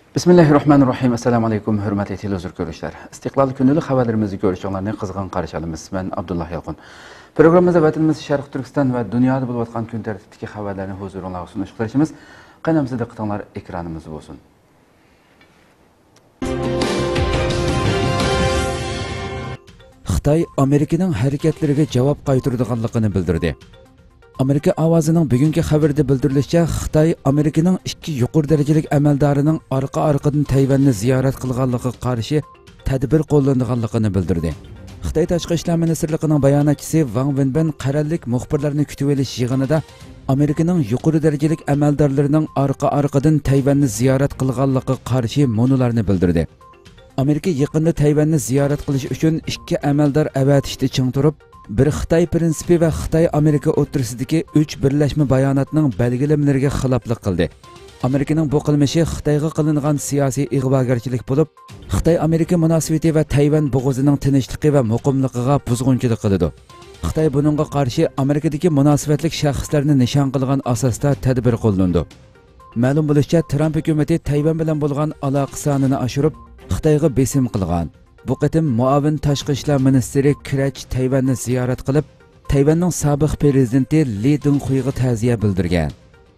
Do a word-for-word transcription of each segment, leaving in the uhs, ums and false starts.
Bismillahirrahmanirrahim. Assalamu alaikum, hürmetli televizyon görüşler. İstiklal günlük haberlerimizi görüşenlerine kızgın karşılayalımız. Ben Abdullah Yalqın. Programımızda vatanımız Şarkı Türkistan ve dünyada bulup atkan gün tertipteki haberlerini huzuruna sunuş kılışımız. Qaynamızda diqqatinglar ekranımız olsun. Xitoy Amerikaning harakatlariga javob qaytaradiganligini bildirdi. Amerika ovozining bugungi xabarida bildirilishicha, Xitoy Amerikaning ikki yuqori darajalik amaldorining orqa-orqadan Tayvanni ziyorat qilganligiga qarshi tadbir qo'llanganligini bildirdi. Xitoy Tashqi ishlar ministrligining bayonotchisi Wang Wenbin qarorlik muxbirlarni kutib olish yig'inida Amerikaning yuqori darajalik amaldorlarining orqa-orqadan Tayvanni ziyorat qilganligiga qarshi monolarni bildirdi. Amerika yaqinda Tayvanni ziyorat qilish uchun ikki amaldor avatishda ching turib, bir Xitoy prinsipi va Xitoy Amerika o'rtasidagi uch birlashma bayonotning belgilamalariga xiloflik qildi. Amerikaning bu qilmishi Xitoyga qilingan siyosiy ig'vogarchilik bo'lib, Xitoy Amerika munosabati va Tayvan bo'g'ozining tinchligi va muqimligiga buzg'unchilik qiladi. Xitoy buningga qarshi Amerikadagi munosabatlik shaxslarni nishon qilgan asosda tadbir qo'llandi. Ma'lum bo'lishicha, Trump hukumati Tayvan bilan bo'lgan aloqa sonini oshirib, Xitoyga besim qilgan. Bu qatim muavin tashqi ishlar ministri Krach Tayvanni ziyorat qilib, Tayvanning sobiq prezidenti Li Dongxuyga ta'ziya bildirgan.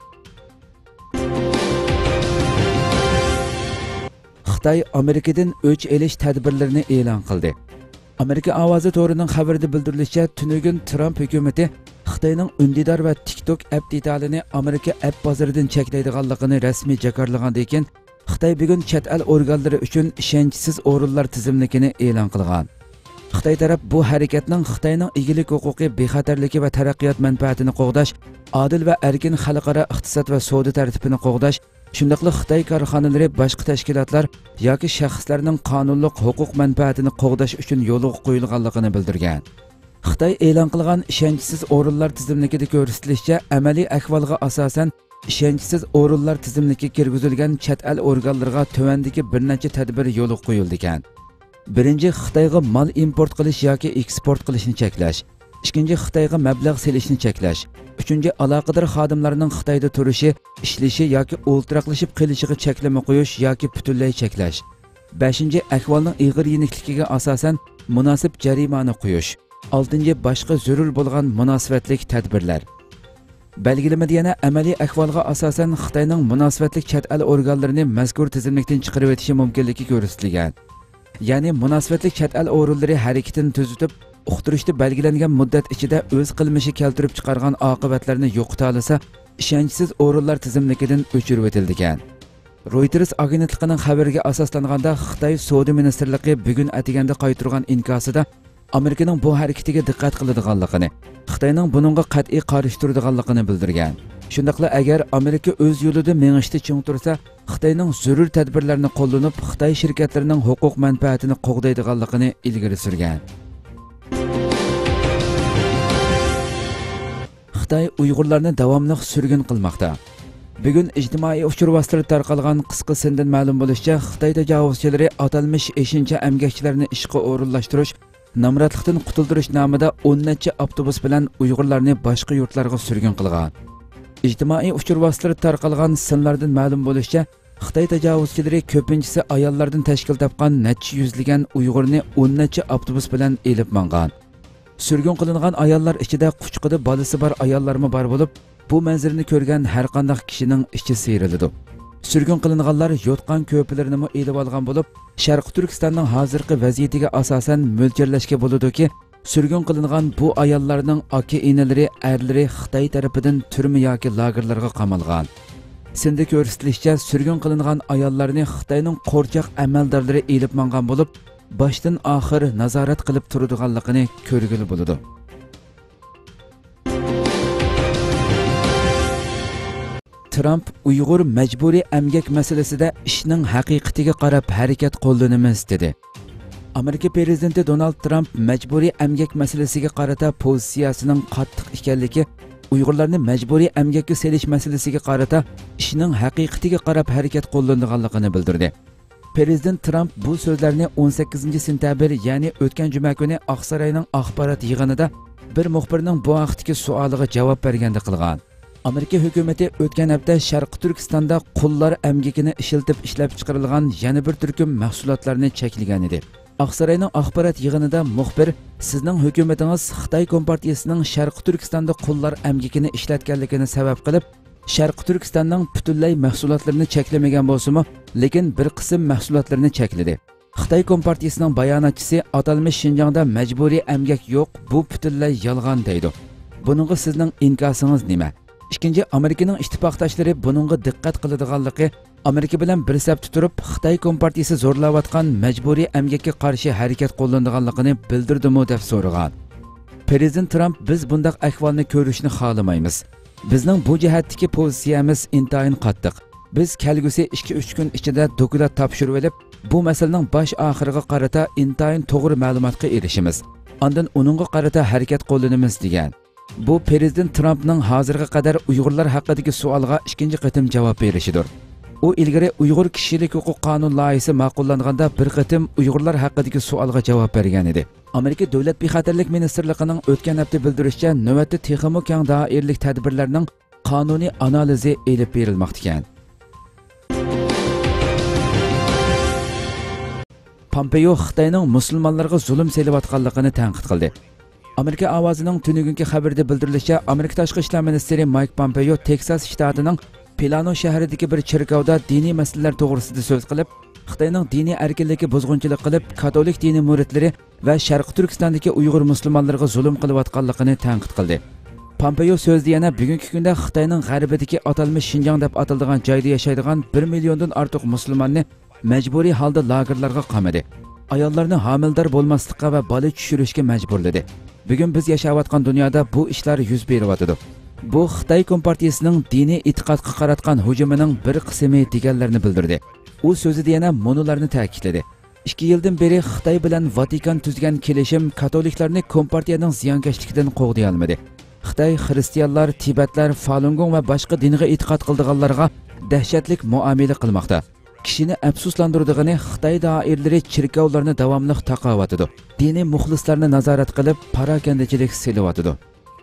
Xitoy Amerikadan o'ch elish tadbirlarini e'lon qildi. Amerika ovozi to'rining xabarida bildirilishicha, tunugun Trump hukumati Xitoyning Undidor va TikTok app detalini Amerika app bozoridan cheklaydiganligini rasmiy jakarlagandan keyin Xitoy bugun chet el organlari uchun ishonchsiz o'rinlar tizimligini e'lon qilgan. Xitoy taraf bu harakatning Xitoyning egilik huquqi, bexatarligi va taraqqiyot manfaatini qo'g'dash, adil va erkin xalqaro iqtisod va savdo tartibini qo'g'dash, shundaqla Xitoy korxonalari, boshqa tashkilotlar yoki shaxslarning qonunliq huquq manfaatini qo'g'dash uchun yo'lga qo'yilganligini bildirgan. Xitoy e'lon qilgan ishonchsiz o'rinlar tizimligida ko'rsatilishicha, amaliy ahvolga asosan ishonchsiz o'rinlar tizimligiga kirgizilgan chet el organlariga tuvandagi bir necha tadbir yo'lga qo'yildi ekan. Birinchi, Xitoyga mal import qilish yoki eksport qilishni cheklash. Ikkinchi, Xitoyga mablag' selishni cheklash. Uchinchi, aloqador xodimlarning Xitoyda turishi, ishlashi yoki o'ltiraqlashib qilishiga cheklama qo'yish yoki butunlay cheklash. Beshinchi, ahvolning ig'ir yenikligiga asosan munosib jarimani qo'yish. Oltinchi, boshqa zarur bo'lgan munosabatlik tadbirlar. Belgilemede yana amaliy ahvolga asosan Xitoyning munosabatlik chet el organlarini mazkur tizimlikdan chiqarib o'tishi mumkinligi ko'rsatilgan. Ya'ni munosabatlik chet el organlari harakatini tuzitib, uqtirishda belgilangan muddat ichida o'z qilmishi keltirib chiqargan oqibatlarni yo'qota olsa, ishonchsiz o'rinlar tizimligidan o'chirib o'tilgan. Reuters agentligining xabariga asoslanganda, Xitoy Savdo ministrligi bugun atiganda qaytirgan inkosida Amerikaning bu harakatiga diqqat qiladiganligini, Xitoyning buningga qat'iy qarshi turadiganligini bildirgan. Shundaqla agar Amerika o'z yo'lida mengishda ching tursa, Xitoyning zarur tadbirlarini qo'llanib, Xitoy shirkatlarining huquq manfaatini qo'g'daydiganligini ilgari surgan. Xitoy Uyg'urlarni davomli surgun qilmoqda. Bugun ijtimoiy uchur vositalari tarqalgan qisqa sindan ma'lum bo'lishicha, Xitoy tajovuzchilari atalmish beshinchi emgakchilarni ishga o'rinlashtirish, namratlikdan qutuldirish nomida o'n necha avtobus bilan Uyg'urlarni boshqa yurtlarga surgun qilgan. Ijtimoiy uchur vositalari tarqalgan sinlardan ma'lum bo'lishicha, Xitoy tajovuzchilari ko'pinchisi ayollardan tashkil topgan necha yuzlagan Uyg'urni o'n necha avtobus bilan elib mangan. Surgun qilingan ayollar ichida quchqida bolasi bor ayollarmi bor bo'lib, bu manzarani ko'rgan har qanday kishining ichi seyriladi. Surgun qilinganlar yotqan ko'plarni mo elib olgan bo'lib, Sharq Turkistonning hozirgi vaziyatiga asosan mo'ljalashga bo'ladiki, surgun qilingan bu ayollarning aka-inalari, erlari Xitoy tarafidan turma yoki lagerlarga qamalgan. Sindi ko'rsatilishicha, surgun qilingan ayollarni Xitoyning qo'rchoq amaldorlari elib mangan bo'lib, boshdan oxir nazorat qilib turadiganligini ko'rgili bo'ladi. Trump Uyg'ur majburiy emgak masalasida ishning haqiqatiga qarab harakat qo'llanamiz dedi. Amerika prezidenti Donald Trump majburiy emgak masalasiga qarata pozitsiyasining qattiq ekanligi, Uyg'urlarni majburiy emgakka selish masalasiga qarata ishning haqiqatiga qarab harakat qo'llanganligini bildirdi. Prezident Trump bu so'zlarni o'n sakkizinchi sentabr, ya'ni o'tgan juma kuni Oqsaroyning axborot yig'inida bir muxbirning bu vaqtdagi savoliga javob berganda qilgan. Amerika hukumati o'tgan hafta Sharqi Turkistonda qullar amgakini ishiltib ishlab chiqarilgan yana bir turkum mahsulotlarni cheklagan edi. Aqsaroyning axborot yig'inida muxbir sizning hukumatingiz Xitoy Kompartiyasining Sharqi Turkistonda qullar amgakini ishlatganligini sabab qilib Sharqi Turkistonning butunlay mahsulotlarini cheklamagan bo'lsa-mu, lekin bir qism mahsulotlarni chekladi. Xitoy Kompartiyasining bayonotchisi atalmish Xinjiangda majburiy amgak yo'q, bu butunlay yolg'on deydi. Buningga sizning inkosingiz nima? Ikkinchi, Amerikaning ittifoqdoshlari buningga diqqat qiladiganligi, Amerika bilan bir safda turib Xitoy Kompartiyasi zo'rlayotgan majburiy amgakka qarshi harakat qo'llanadiganligini bildirdimi deb so'ragan. Prezident Trump biz bundaq ahvolni ko'rishni xohlamaymiz. Bizning bu jihatdagi pozitsiyamiz intayin qattiq. Biz kelgusi ikki uch kun ichida dokument topshirib olib, bu masalaning bosh oxiriga qarata intayin to'g'ri ma'lumotga erishimiz. Ondan uningga qarata harakat qo'llanamiz degan. Bu Prezident Trumpning hozirga qadar Uyg'urlar haqidagi savolga ikkinchi qatim javob berishidir. U ilgari Uyg'ur kishilik huquq qonun loyihasi ma'qullanganda bir qatim Uyg'urlar haqidagi savolga javob bergan edi. Amerika Davlat bexatarlik ministrligining o'tgan hafta bildirishicha, navbatda texmo keng doiralik tadbirlarning qonuniy analizi elib berilmoqda ekan. Pompeo Xitoyning musulmonlarga zulm selayotganligini tanqid qildi. Amerika ovozining tunugungi xabarida bildirilishicha, Amerika tashqi ishlar ministri Mike Pompeo Texas shtatining Plano shahridagi bir cherkovda diniy masalalar to'g'risida so'z qilib, Xitoyning diniy erkinligiga buzg'unchilik qilib, katolik dini muridlari va Sharqi Turkistondagi Uyg'ur musulmonlarga zulm qilayotganligini tanqid qildi. Pompeo so'zda yana bugungi kunda Xitoyning g'arbidagi atalmish Xinjiang deb ataladigan joyda yashaydigan bir milliondan ortiq musulmonni majburiy holda lagerlarga qamadi. Ayollarni homildor bo'lmaslikka va bola tushirishga majburladi. Bugun biz yashayotgan dunyoda bu ishlar yuz beryapti. Bu Xitoy Kompartiyasining diniy e'tiqodga qaratgan hujumining bir qismi deganlarni bildirdi. U so'zida yana monolarni ta'kidladi. ikki yildan beri Xitoy bilan Vatikan tuzgan kelishim katoliklarni Kompartiyaning ziyonkashligidan qo'g'day olmadi. Xitoy xristianlar, Tibetlar, Falun Gong va boshqa dinga e'tiqod qildiganlarga dahshatlik muomala qilmoqda. Kishini afsuslantirdigani Xitoy doiralari cherkovlarni davomli taqovatidi. Diniy muxlislarni nazorat qilib, parakandachilik selyapti.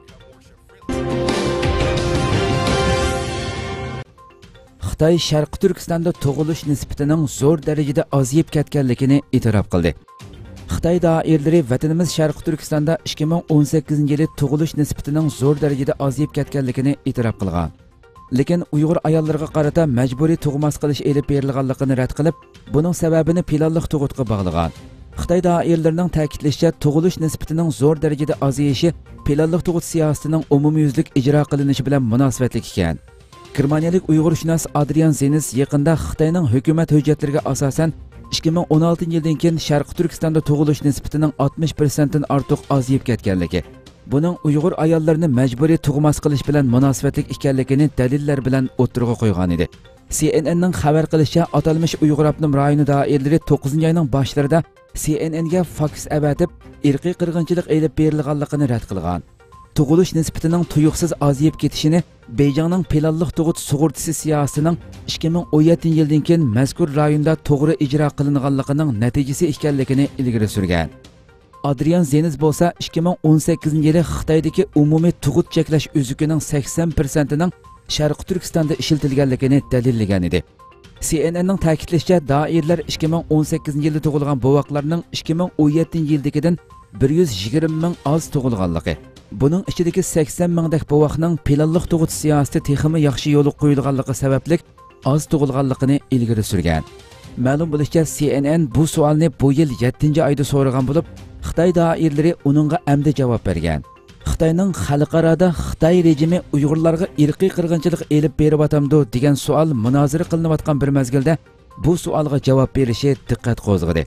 Xitoy Sharqi Turkistonda tug'ilish nisbatining zo'r darajada ozayib ketganligini e'tirof qildi. Xitoy doiralari vatanimiz Sharqi Turkistonda ikki ming o'n sakkizinchi yili tug'ilish nisbatining zo'r darajada ozayib ketganligini e'tirof qilgan. Lekin Uyg'ur ayollarga qarata majburiy tug'mas qilish elib berilganligini rad qilib, buning sababini planli tug'utga bog'lagan. Xitoy doiralarining ta'kidlashicha, tug'ilish nisbatining zo'r darajada ozayishi planli tug'ut siyosatining umumyuzlik ijro qilinishi bilan munosabatli ekan. Germaniyalik Uyg'urshunos Adrian Zenis yaqinda Xitoyning hukumat hujjatlariga asosan ikki ming o'n oltinchi yildan keyin Sharqi Turkistonda tug'ilish nisbatining oltmish foiz dan ortiq ozayib ketganligi, buning Uyg'ur ayollarini majburiy tug'mas qilish bilan munosabatli ekanligini dalillar bilan o'tirg'a qo'ygan edi. C N N'ning xabar qilishicha, atalmish Uyg'ur avtonom rayoni doiralari to'qqizinchi oyning boshlarida C N N'ga faks avatib, irqiy qirg'inchilik elib berilganligini rad qilgan. Tug'ilish nisbatining tuyuqsiz ozayib ketishini Beyjingning planli tug'ut sug'urtasi siyosatining ikki ming o'n yettinchi yildan keyin mazkur rayonda to'g'ri ijro qilinganligining natijasi ekanligini ilgari surgan. Adrian Zenis bo'lsa ikki ming o'n sakkizinchi yili Xitoydagi umumiy tug'ut cheklash uzukining sakson foizining Sharqi Turkistonda ishlatilganligini dalillagan edi. C N N'ning ta'kidlashicha, doirlar ikki ming o'n sakkizinchi yilda tug'ilgan bovoqlarning ikki ming o'n yettinchi yildagidan bir yuz yigirma ming oz tug'ilganligi. Buning ichidagi sakson mingdak bovoqning planli tug'ut siyosati texmi yaxshi yo'l qo'yilganligi sababli oz tug'ilganligini ilgari surgan. Ma'lum bo'lishicha, C N N bu savolni bu yil yettinchi oyda so'ragan bo'lib, Xitoy doiralari uningga amdi javob bergan. Xitoyning xalqaroda Xitoy rejimi Uyg'urlarga irqiy qirg'inchilik elib beryapti degan savol munozara qilinayotgan bir mezgilda bu savolga javob berishi diqqat qo'zg'adi.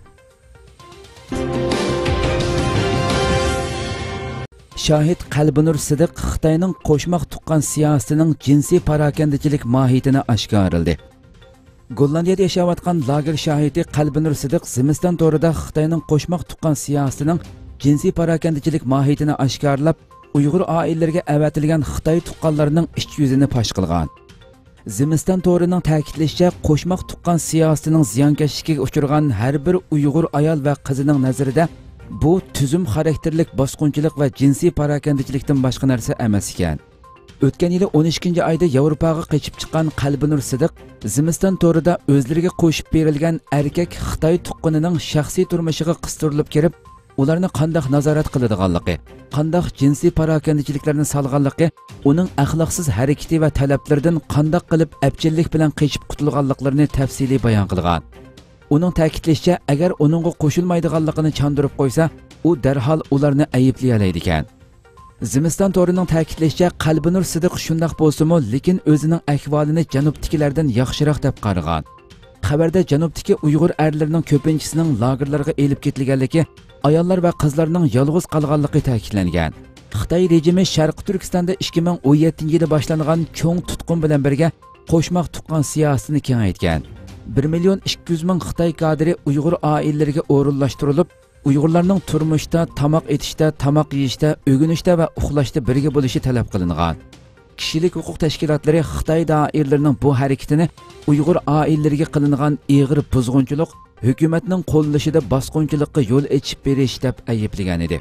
Shahid Qalbinur Sidiq Xitoyning qo'shmoq tuqqan siyosatining jinsiy parakandachilik mohiyatini oshkorladi. Gollandiyada yashayotgan lager shahidi Qalbinur Sidiq zimiston to'rida Xitoyning qo'shmoq tuqqan siyosatining jinsiy parakandachilik mohiyatini oshkorlab, Uyg'ur oilalariga avatilgan Xitoy tuqqanlarining ich yuzini fosh qilgan. Zimiston to'rining ta'kidlashicha, qo'shmoq tuqqan siyosatining ziyonkashligiga uchragan har bir Uyg'ur ayol va qizining nazarida bu tuzum xarakterlik bosqinchilik va jinsiy parakandachilikdan boshqa narsa emas ekan. O'tgan yili o'n ikkinchi oyda Yevropaga qochib chiqqan Qalbinur Sidiq Zimiston to'rida o'zlariga qo'shib berilgan erkak Xitoy tuqqunining shaxsiy turmushiga qistirilib kirib, ularni qanday nazorat qiladiganligi, qanday jinsiy parokandachiliklarni salganligi, uning axloqsiz harakati va talablaridan qanday qilib apchillik bilan qochib qutulganliklarini tafsiliy bayon qilgan. Uning ta'kidlashicha, agar uningga qo'shilmaydiganligini chandurib qo'ysa, u darhol ularni ayblay oladi ekan. Zimiston to'rining ta'kidlashicha, Qalbinur Sidiq shundoq bo'lsa-mu, lekin o'zining ahvolini janubdagilardan yaxshiroq deb qaragan. Xabarda janubdagi Uyg'ur erlarining ko'pinchisining lagerlarga elib ketilganligi, ayollar va qizlarning yolg'iz qolganligi ta'kidlangan. Xitoy rejimi Sharqi Turkistonda ikki ming o'n yettinchi yilda boshlangan cho'ng tutqun bilan birga qo'shmoq tuqqan siyosatini kengaytgan. bir million ikki yuz ming Xitoy kadri Uyg'ur oilalariga o'rinlashtirilib, Uyg'urlarning turmushda, tamoq etishda, tamoq yeyishda, o'ginishda va uxlashda birga bo'lishi talab qilingan. Kishilik huquq tashkilotlari Xitoy doiralarining bu harakatini Uyg'ur oilalariga qilingan og'ir buzg'unchilik, hukumatning qo'llanishida bosqinchilikqa yo'l ochib berish deb ayblagan edi.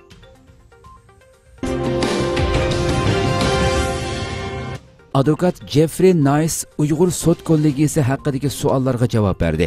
Advokat Jeffrey Nice Uyg'ur sud kollegiyasi haqidagi savollarga javob berdi.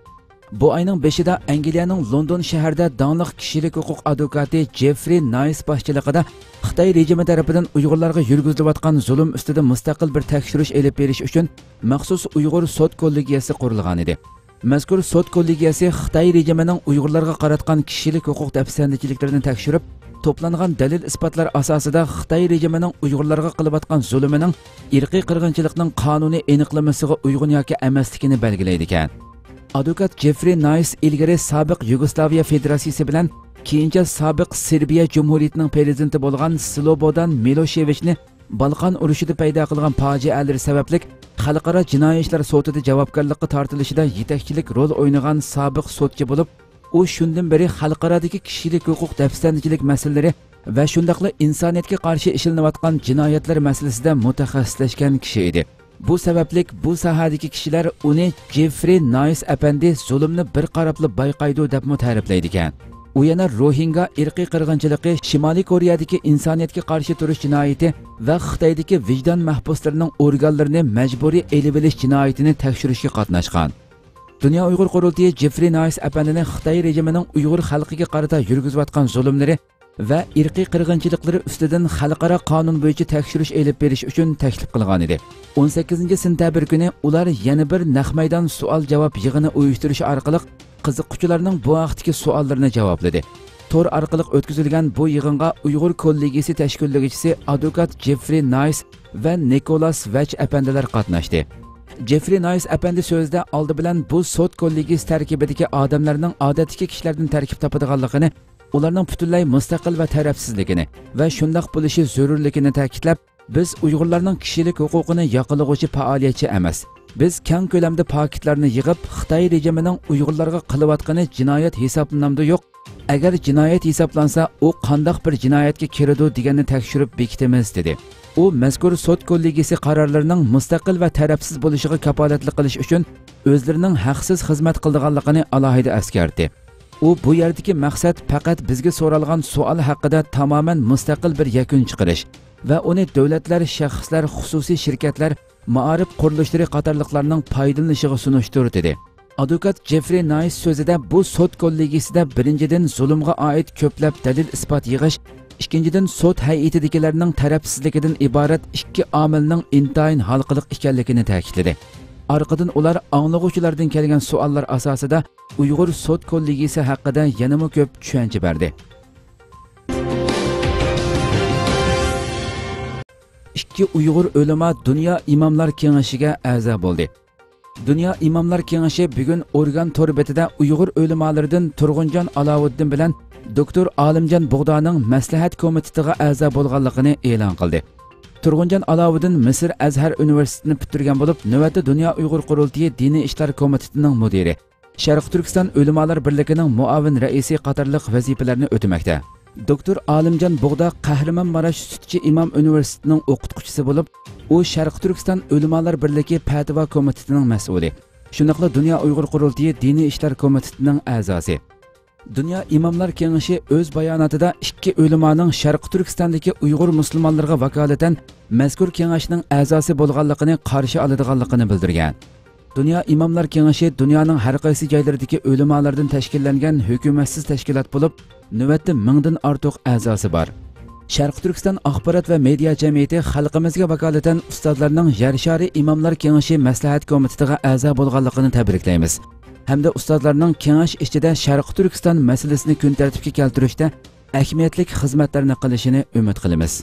Bu ayning beshida Angliyaning London shahrida donliq kishilik huquq advokati Jeffrey Nice boshchiligida Xitoy rejimi tomonidan Uyg'urlarga yurgizilayotgan zulm ustida mustaqil bir tekshirish elib berish uchun maxsus Uyg'ur sud kollegiyasi qurilgan edi. Mazkur sud kollegiyasi Xitoy rejimining Uyg'urlarga qaratgan kishilik huquq dafsandichiliklarini tekshirib, to'plangan dalil isbotlar asosida Xitoy rejimining Uyg'urlarga qilayotgan zulmining irqiy qirg'inchilikning qonuniy aniqlamasiga uyg'un yoki emasligini belgilaydi ekan. Advokat Jeffrey Nice ilgari sobiq Yugoslaviya Federatsiyasi bilan keyincha sobiq Serbiya Jumhuriyatining prezidenti bo'lgan Slobodan Miloševichni Balqon urushida paydo qilgan fojialar sababli xalqaro jinoiy ishlar sudida javobgarlikka tortilishida yetakchilik rol o'ynagan sobiq sudchi bo'lib, u shundan beri xalqarodagi kishilik huquq dafsandichilik masalalari va shundaqla insoniyatga qarshi ishlanayotgan jinoyatlar masalasida mutaxassislashgan kishi edi. Bu sabablik bu sohadagi kishilar uni Jeffrey Nice apandi zulmni bir qarabli bayqaydi deb ta'riflaydi ekan. U yana Rohingya irqiy qirg'inchiligi, Shimoliy Koreyadagi insoniyatga qarshi turish jinoyati va Xitoydagi vijdon mahbuslarining organlarini majburiy elib olish jinoyatini tekshirishga qatnashgan. Dünya Uyg'ur qurultiyi Jeffrey Nice apandini Xitoy rejimining Uyg'ur xalqiga qarata yurgizayotgan zulmlari va irqiy qirg'inchiliklari ustidan xalqaro qonun bo'yicha tekshirish elib berish uchun taklif qilgan edi. o'n sakkizinchi sentabr kuni ular yana bir naq maydon savol-javob yig'ini uyushtirish orqali qiziquvchilarning bu vaqtdagi savollarini javobladi. Tor orqali o'tkazilgan bu yig'inga Uyg'ur kollegiyasi tashkillovchisi advokat Jeffrey Nice va Nicholas Vach apandilar qatnashdi. Jeffrey Nice apandi so'zida oldi bilan bu sud kollegiyasi tarkibidagi odamlarning odatdagi kishilardan tarkib topadiganligini, ularning butunlay mustaqil va tarafsizligini va shundoq bo'lishi zarurligini ta'kidlab, biz Uyg'urlarning kishilik huquqini yoqilg'uvchi faoliyatchi emas. Biz keng ko'lamda paketlarni yig'ib, Xitoy rejimining Uyg'urlarga qilayotgani jinoyat hisoblanamda yo'q. Agar jinoyat hisoblansa, u qanday bir jinoyatga kiradi deganni tekshirib bekitamiz dedi. U mazkur sud kollegiyasi qarorlarining mustaqil va tarafsiz bo'lishiga kafolatlik qilish uchun o'zlarining haqsiz xizmat qilganligini alohida eskartdi. U bu yerdagi maqsad faqat bizga so'ralgan savol haqida tamoman mustaqil bir yakun chiqarish va uni davlatlar, shaxslar, xususiy shirkatlar, ma'arif qurilishlari qatorliqlarning foydalanishiga sunishdir dedi. Advokat Jeffrey Nice so'zida bu sud kollegiyasida birinchidan zulmga oid ko'plab dalil isbot yig'ish, ikkinchidan sud hay'atidagilarning tarafsizligidan iborat ikki omilning intayin halqiliq ekanligini ta'kidladi. Arqadan ular anglag'uvchilardan kelgan savollar asosida Uyg'ur sud kollegiyasi haqida yanama ko'p tushuncha berdi. ikki Uyg'ur o'lima Dunyo imomlar kengashiga a'zo bo'ldi. Dunyo imomlar kengashi bugun Organ torbetida Uyg'ur o'limalaridan Turg'unjon Alovuddin bilan doktor Olimjon Bug'doning maslahat komitetiga a'zo bo'lganligini e'lon qildi. Turg'unjon Alovuddin Misr Azhar universitetini bitirgan bo'lib, navbatda Dunyo Uyg'ur qurultiyi diniy ishlar komitetining mudiri, Sharq Turkiston o'limalar birligining muavin raisi qatorliq vazifalarni o'tamoqda. Doktor Olimjon Bug'do Qahramonmarash Sutchi Imom universitetining o'qituvchisi bo'lib, u Sharq Turkiston o'limalar birligi fatvo komitetining mas'uli. Shuningdek, Dunyo Uyg'ur qurultiyi diniy ishlar komitetining a'zosi. Dünya İmamlar Kengeşi öz bayonotida ikki o'limaning Sharqi Turkistondagi Uyg'ur musulmonlarga vakolatan mazkur kengashining a'zosi bo'lganligini qarshi oladiganligini bildirgan. Dünya İmamlar Kengeşi dunyoning har qaysi joylaridagi o'limalardan tashkillangan hukumatsiz tashkilot bo'lib, navbatda mingdan ortiq a'zosi bor. Sharqi Turkiston axborot va media jamiyati xalqimizga vakolatan ustozlarning Yarshari İmamlar Kengeşi maslahat komitetiga a'zo bo'lganligini tabriklaymiz. Hamda ustozlarning kengash ichida Sharqi Turkiston masalasini kun tartibga keltirishda ahamiyatli xizmatlarni qilishini umid qilamiz.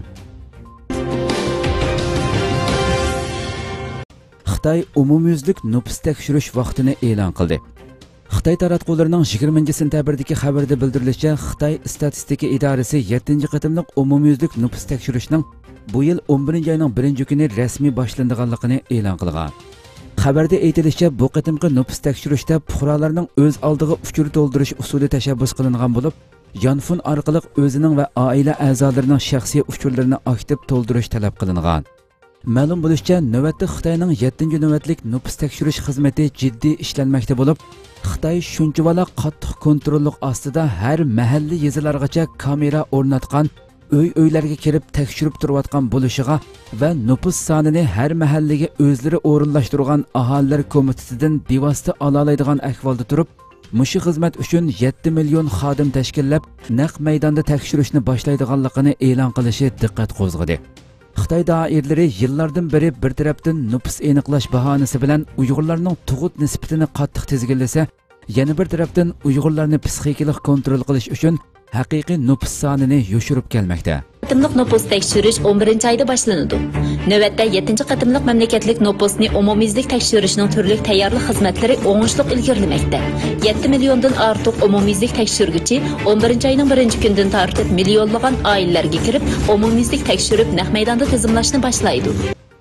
Xitoy umumyuzlik nupus tekshirish vaqtini e'lon qildi. Xitoy taratqullarining yigirmanchi sentabrdagi xabarda bildirilishicha, Xitoy statistika idorasi yettinchi qatimliq umumyuzlik nupus tekshirishning bu yil o'n birinchi oyning birinchi kuni rasmiy boshlanganligini e'lon qilgan. Xabarda aytilishicha, bu qatimqi nupus tekshirishda fuqarolarning o'z oldiga uchur to'ldirish usuli tashabbus qilingan bo'lib, yonfon orqali o'zining va oila a'zolarining shaxsiy uchurlarini aktiv to'ldirish talab qilingan. Ma'lum bo'lishicha, navbatda Xitoyning yettinchi navbatlik nupus tekshirish xizmati jiddiy ishlanmoqda bo'lib, Xitoy shunchavala qattiq kontrollik ostida har mahalli yezilargacha kamera o'rnatgan, uy-uylarga kirib tekshirib turayotgan bo'lishiga va nupus sonini har mahallaga o'zlari o'rinlashtirgan aholilar komitetidan bevosita ola oladigan ahvolda turib, mushu xizmat uchun yetti million xodim tashkillab, naq maydonda tekshirishni boshlaydiganligini e'lon qilishi diqqat qo'zg'adi. Xitoy doiralari yillardan beri bir tarafdan nupus aniqlash bahonasi bilan Uyg'urlarning tug'ut nisbatini qattiq tizginlasa, yana bir tarafdan Uyg'urlarni psixikalik kontrol qilish uchun haqiqiy nupus sonini yoshirib kelmoqda. Qatimliq nupus tekshirish o'n birinchi oyda boshlanadi. Navbatda yettinchi qatimliq mamlakatlik nupusni umumyuzlik tekshirishning turli tayyorlik xizmatlari o'ngishli ilgarilamoqda. yetti milliondan ortiq umumyuzlik tekshirguchi o'n birinchi oyning birinchi kunidan tortib millionlagan oilalarga kirib, umumyuzlik tekshirib naq maydonda tizimlashni boshlaydi.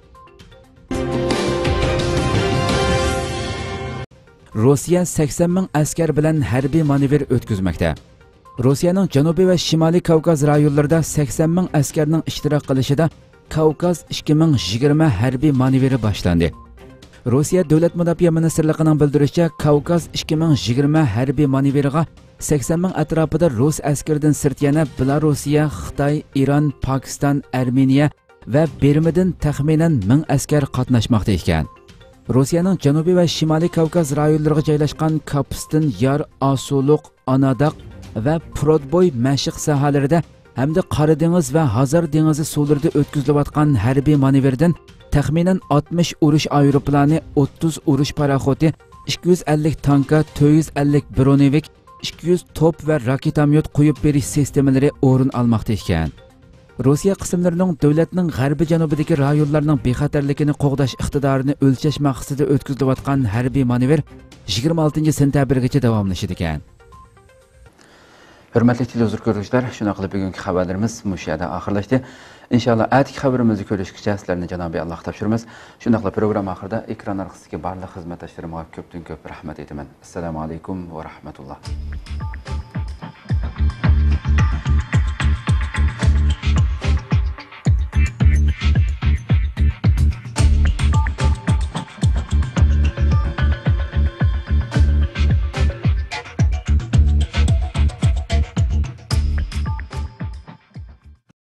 Rossiya sakson ming askar bilan harbiy manevr o'tkazmoqda. Rossiyaning janubiy va shimoliy Kavkaz rayonlarida sakson ming askarning ishtirok qilishida Kavkaz ikki ming yigirma harbiy manevri boshlandi. Rossiya Davlat mudofaa ministrligining bildirishicha, Kavkaz ikki ming yigirma harbiy manevriga sakson ming atrofida rus askaridan sirt yana Belorussiya, Xitoy, Iran, Pokiston, Armeniya va Bermidan taxminan ming askar qatnashmoqda ekan. Rossiyaning janubiy va shimoliy Kavkaz rayonlariga joylashgan Kapustin, Yar, Asuluq, Anadaq va Prodboy mashq sahalarida hamda Qora dengiz va Hazar dengizi suvlarida o'tkazilayotgan harbiy manevrdan taxminan oltmish urush aeroplani, o'ttiz urush paraxoti, ikki yuz ellik tanka, to'rt yuz ellik bronevik, ikki yuz top va raketamyot qo'yib berish sistemalari o'rin olmoqda ekan. Rossiya qismlarining davlatning g'arbiy janubidagi rayonlarning bexatarligini qo'g'dash iqtidorini o'lchash maqsadida o'tkazilayotgan harbiy manevr yigirma oltinchi sentabrgacha davomlashadi ekan. Hürmetli televizyon görüşler, şuna qilib bugungi xabarlarimiz mushu yerda oxirlashdi. İnşallah atiki xabarimizni ko'rishgacha sizlarni Janobiy Alloh topshiramiz. Shuna qilib program oxirida ekran orqasidagi barliq xizmatdoshlarimga ko'pdan ko'p rahmat aytaman. Assalomu alaykum va rahmatulloh.